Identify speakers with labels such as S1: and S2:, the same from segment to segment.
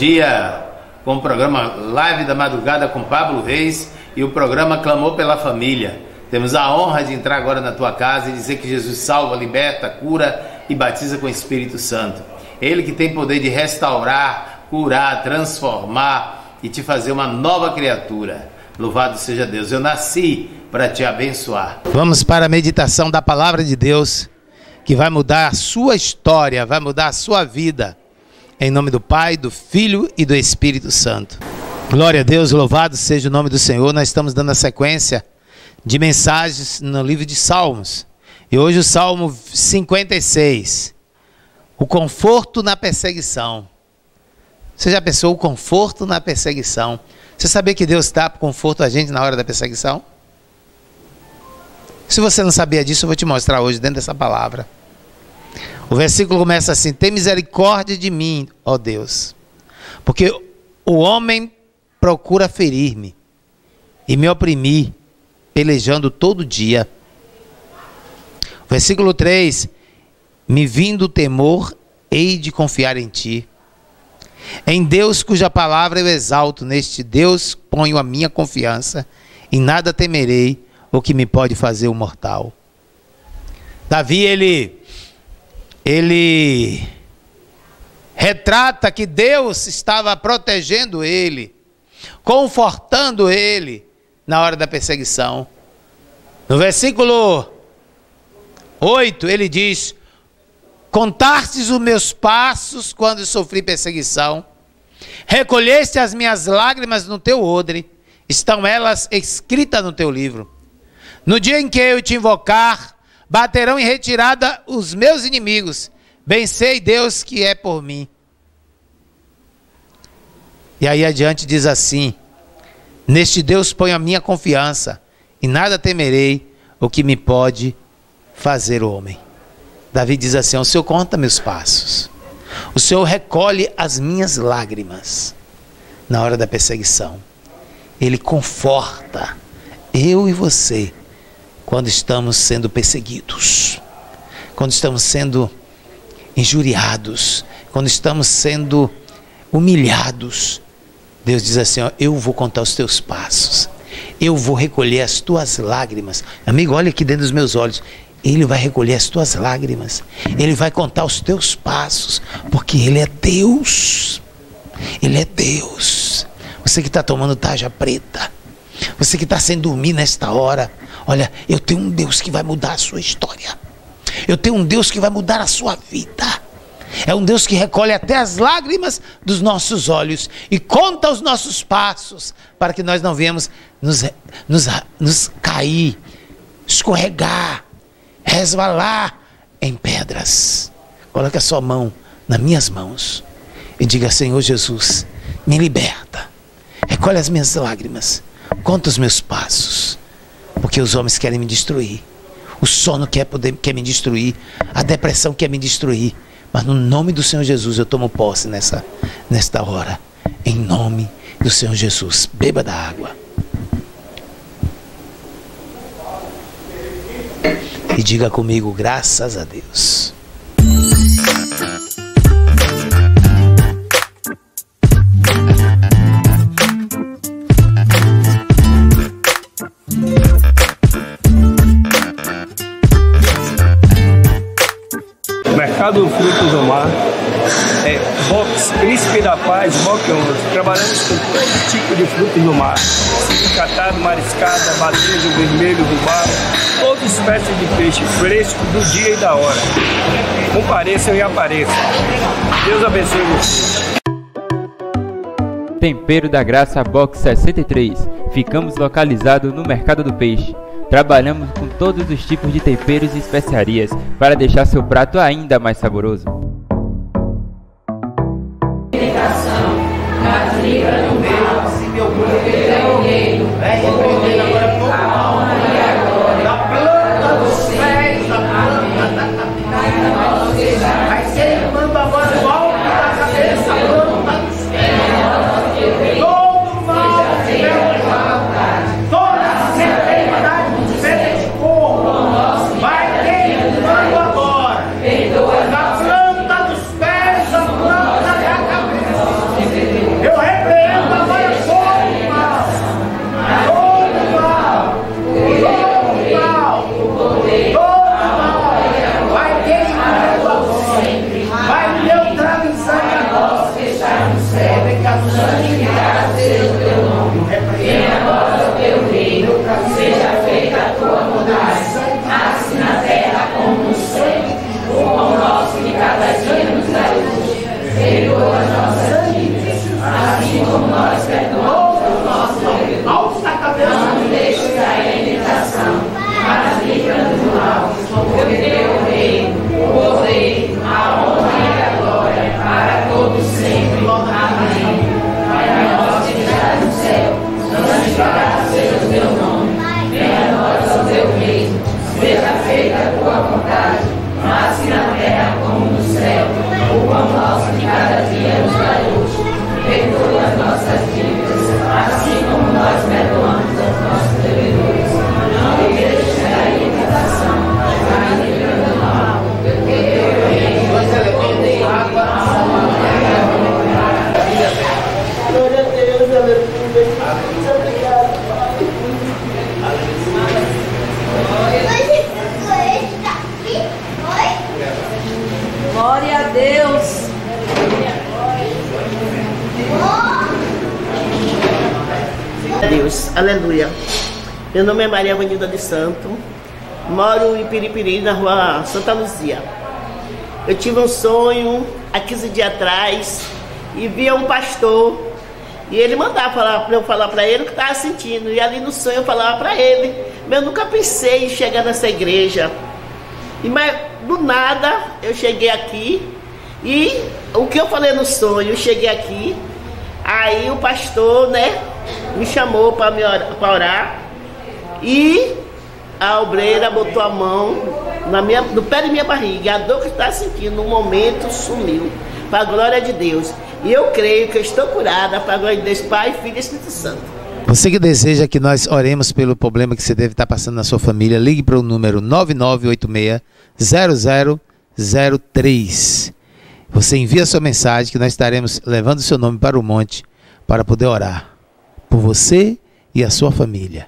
S1: dia com o programa Live da Madrugada com Pablo Reis e o programa Clamou pela Família. Temos a honra de entrar agora na tua casa e dizer que Jesus salva, liberta, cura e batiza com o Espírito Santo. Ele que tem poder de restaurar, curar, transformar e te fazer uma nova criatura. Louvado seja Deus. Eu nasci para te abençoar. Vamos para a meditação da palavra de Deus, que vai mudar a sua história, vai mudar a sua vida. Em nome do Pai, do Filho e do Espírito Santo. Glória a Deus, louvado seja o nome do Senhor. Nós estamos dando a sequência de mensagens no livro de Salmos. E hoje o Salmo 56. O conforto na perseguição. Você já pensou o conforto na perseguição? Você sabia que Deus dá conforto a gente na hora da perseguição? Se você não sabia disso, eu vou te mostrar hoje dentro dessa palavra. O versículo começa assim: tem misericórdia de mim, ó Deus, porque o homem procura ferir-me e me oprimir, pelejando todo dia. Versículo 3: me vindo o temor, hei de confiar em ti. Em Deus cuja palavra eu exalto, neste Deus ponho a minha confiança, em nada temerei o que me pode fazer o mortal. Davi, ele retrata que Deus estava protegendo ele, confortando ele na hora da perseguição. No versículo 8 ele diz: contastes os meus passos quando sofri perseguição, recolheste as minhas lágrimas no teu odre, estão elas escritas no teu livro. No dia em que eu te invocar, baterão em retirada os meus inimigos. Bem sei, Deus, que é por mim. E aí adiante diz assim: neste Deus ponho a minha confiança, e nada temerei o que me pode fazer o homem. Davi diz assim: o Senhor conta meus passos, o Senhor recolhe as minhas lágrimas na hora da perseguição. Ele conforta eu e você quando estamos sendo perseguidos, quando estamos sendo injuriados, quando estamos sendo humilhados. Deus diz assim: ó, eu vou contar os teus passos, eu vou recolher as tuas lágrimas. Amigo, olha aqui dentro dos meus olhos. Ele vai recolher as tuas lágrimas, ele vai contar os teus passos, porque ele é Deus. Ele é Deus. Você que está tomando tarja preta, você que está sem dormir nesta hora, olha, eu tenho um Deus que vai mudar a sua história. Eu tenho um Deus que vai mudar a sua vida. É um Deus que recolhe até as lágrimas dos nossos olhos e conta os nossos passos, para que nós não venhamos nos cair, escorregar, resvalar em pedras. Coloque a sua mão nas minhas mãos e diga: Senhor Jesus, me liberta, recolhe as minhas lágrimas, conta os meus passos, porque os homens querem me destruir, o sono quer me destruir, a depressão quer me destruir, mas no nome do Senhor Jesus eu tomo posse nesta hora, em nome do Senhor Jesus. Beba da água e diga comigo: graças a Deus.
S2: Mercado Frutos do Mar, box Príncipe da Paz, box 11. Trabalhamos com todo tipo de frutos do mar: catado, mariscada, batejo, vermelho, rubaro, toda espécie de peixe fresco do dia e da hora. Compareçam e apareçam. Deus abençoe vocês.
S3: Tempero da Graça Box 63. Ficamos localizados no Mercado do Peixe. Trabalhamos com todos os tipos de temperos e especiarias para deixar seu prato ainda mais saboroso.
S4: Vai queimando agora, na planta Aleluia. Meu nome é Maria Vanilda de Santo. Moro em Piripiri, na rua Santa Luzia. Eu tive um sonho há 15 dias atrás e via um pastor. E ele mandava para eu falar para ele o que estava sentindo. E ali no sonho eu falava para ele. Mas eu nunca pensei em chegar nessa igreja. Mas do nada eu cheguei aqui. E o que eu falei no sonho, eu cheguei aqui. Aí o pastor, né, me chamou para orar. E a obreira botou a mão no pé de minha barriga. E a dor que eu estava sentindo no momento sumiu. Para a glória de Deus. E eu creio que eu estou curada para a glória de Deus, Pai, Filho e Espírito Santo.
S1: Você que deseja que nós oremos pelo problema que você deve estar passando na sua família, ligue para o número 9986-0003. Você envia a sua mensagem que nós estaremos levando o seu nome para o monte para poder orar por você e a sua família.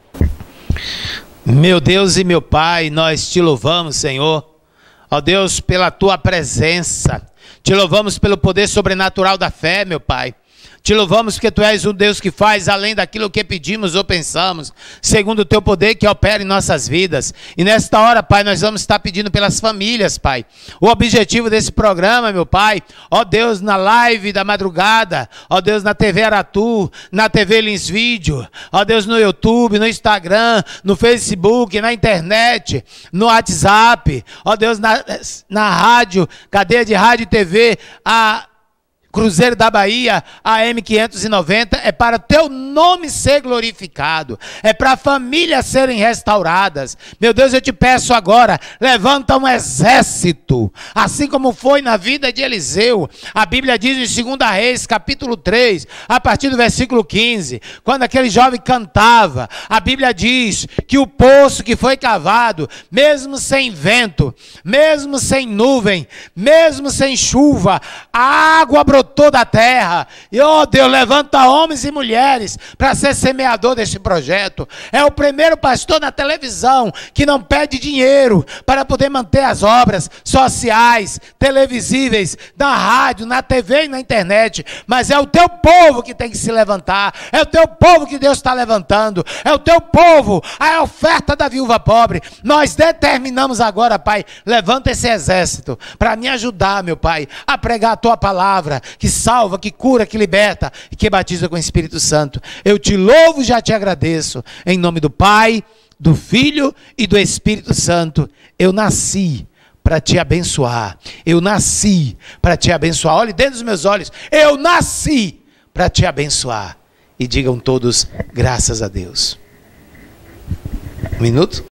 S1: Meu Deus e meu Pai, nós te louvamos, Senhor. Ó Deus, pela tua presença. Te louvamos pelo poder sobrenatural da fé, meu Pai. Te louvamos porque Tu és um Deus que faz além daquilo que pedimos ou pensamos, segundo o Teu poder que opera em nossas vidas. E nesta hora, Pai, nós vamos estar pedindo pelas famílias, Pai. O objetivo desse programa, meu Pai, ó Deus, na live da madrugada, ó Deus, na TV Aratu, na TV Lins Vídeo, ó Deus, no YouTube, no Instagram, no Facebook, na internet, no WhatsApp, ó Deus, na rádio, cadeia de rádio e TV, a Cruzeiro da Bahia, AM 590, é para Teu nome ser glorificado, é para famílias serem restauradas. Meu Deus, eu te peço agora, levanta um exército, assim como foi na vida de Eliseu. A Bíblia diz em 2 Reis, capítulo 3, a partir do versículo 15, quando aquele jovem cantava, a Bíblia diz que o poço que foi cavado, mesmo sem vento, mesmo sem nuvem, mesmo sem chuva, a água brotou toda a terra. E oh Deus, levanta homens e mulheres para ser semeador deste projeto. É o primeiro pastor na televisão que não pede dinheiro para poder manter as obras sociais, televisíveis, na rádio, na TV e na internet, mas é o Teu povo que tem que se levantar, é o Teu povo que Deus está levantando, é o Teu povo, a oferta da viúva pobre. Nós determinamos agora, Pai, levanta esse exército para me ajudar, meu Pai, a pregar a Tua palavra, que salva, que cura, que liberta e que batiza com o Espírito Santo. Eu te louvo e já te agradeço. Em nome do Pai, do Filho e do Espírito Santo. Eu nasci para te abençoar. Eu nasci para te abençoar. Olhe dentro dos meus olhos. Eu nasci para te abençoar. E digam todos, graças a Deus. Um minuto.